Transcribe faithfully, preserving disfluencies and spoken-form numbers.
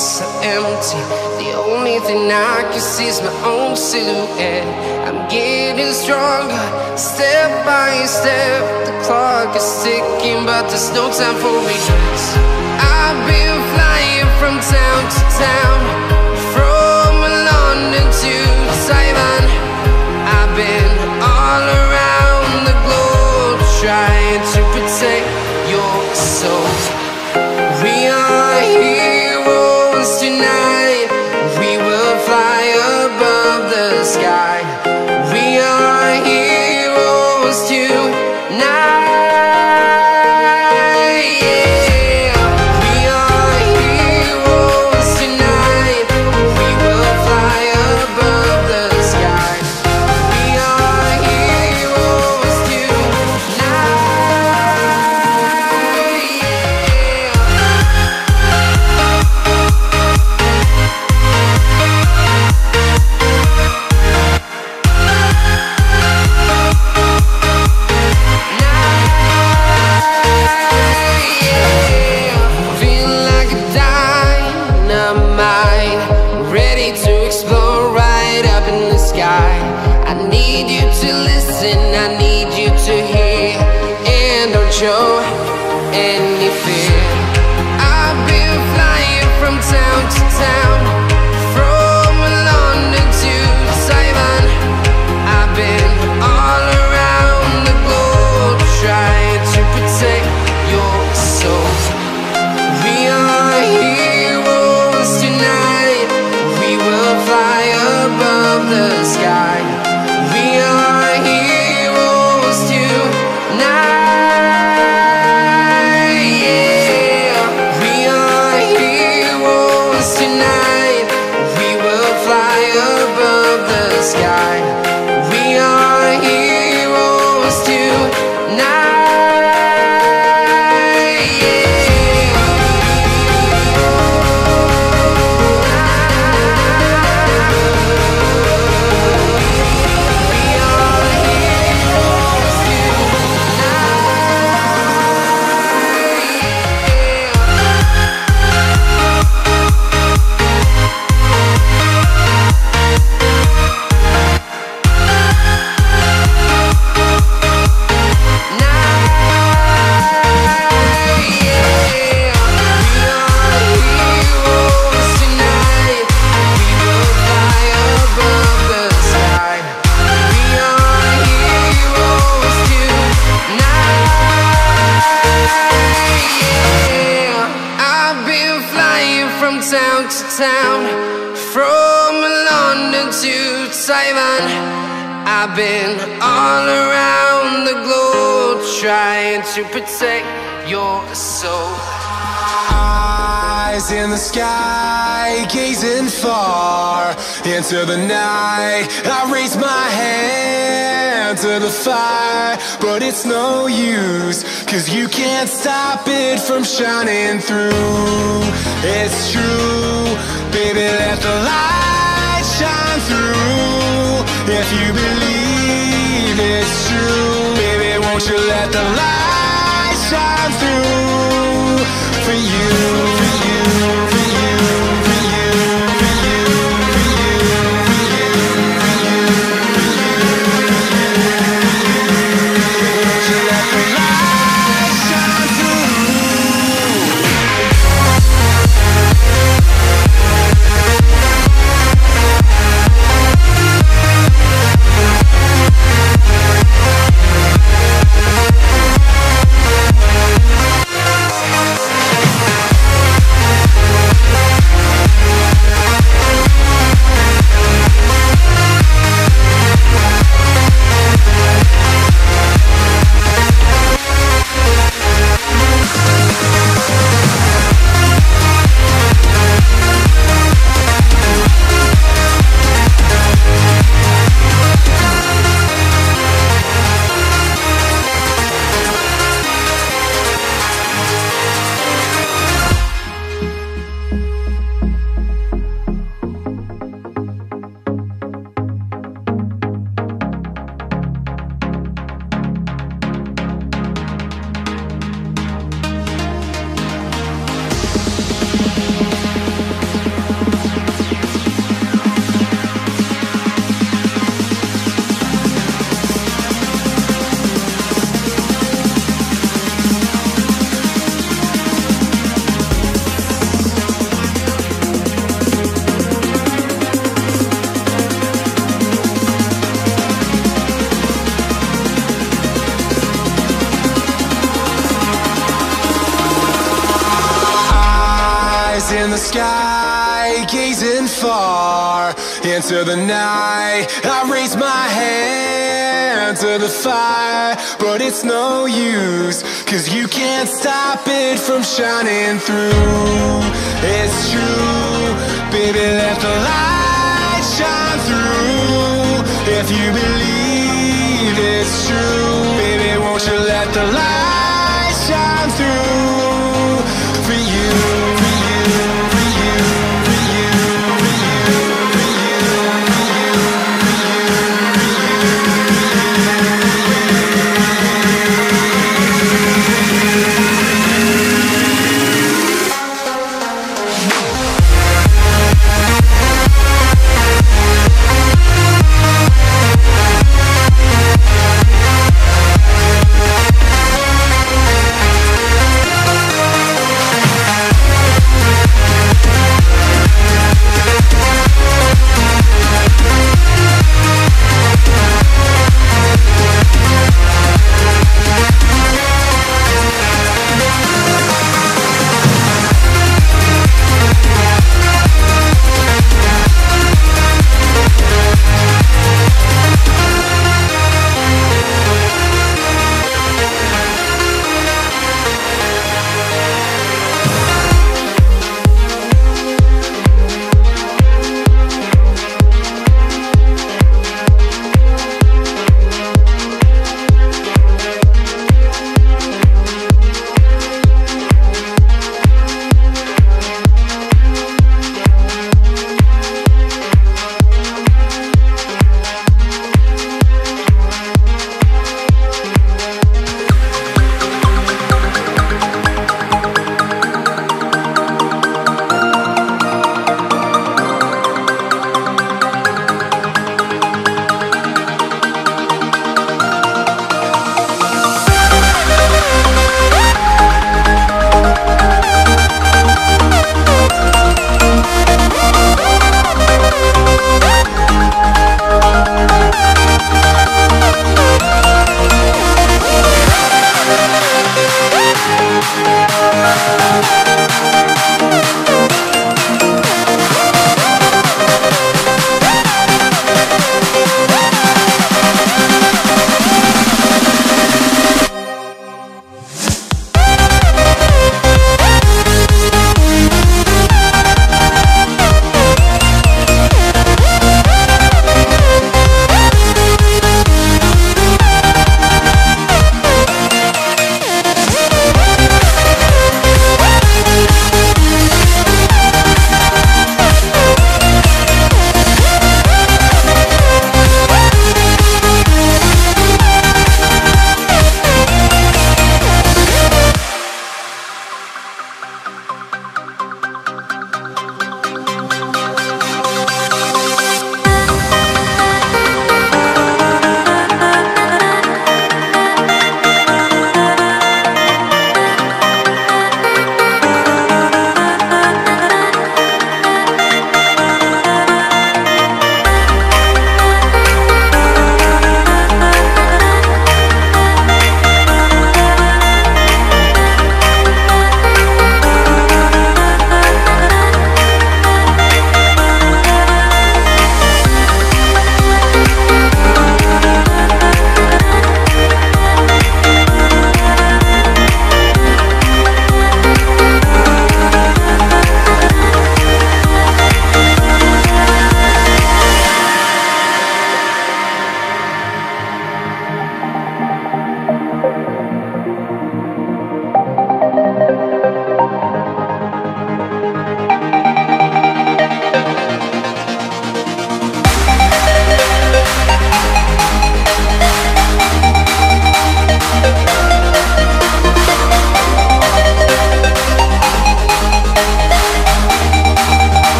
so empty. The only thing I can see is my own silhouette. I'm getting stronger, step by step. The clock is ticking, but there's no time for regrets. I've been flying from town to town, from London to Taiwan. I've been all around the globe, trying to protect your soul. We are heroes tonight. We will fly above the sky. We are heroes tonight. Show any fear. I've been flying from town to town, from London to Taiwan. I've been all around the globe, trying to protect your soul. We are heroes tonight. We will fly above the sky. We are heroes tonight. Town to town, from London to Taiwan. I've been all around the globe, trying to protect your soul. Eyes in the sky, gazing far into the night. I raise my hand to the fire, but it's no use, 'cause you can't stop it from shining through. It's true, baby, let the light shine through. If you believe it's true, baby, won't you let the light shine through for you, for you, for you, for you, for you, for you, for you, for you, for you. Won't you let the light shine through? sky, gazing far into the night. I raise my hand to the fire, but it's no use, 'cause you can't stop it from shining through. It's true, baby, let the light shine through. If you believe it's true, baby, won't you let the light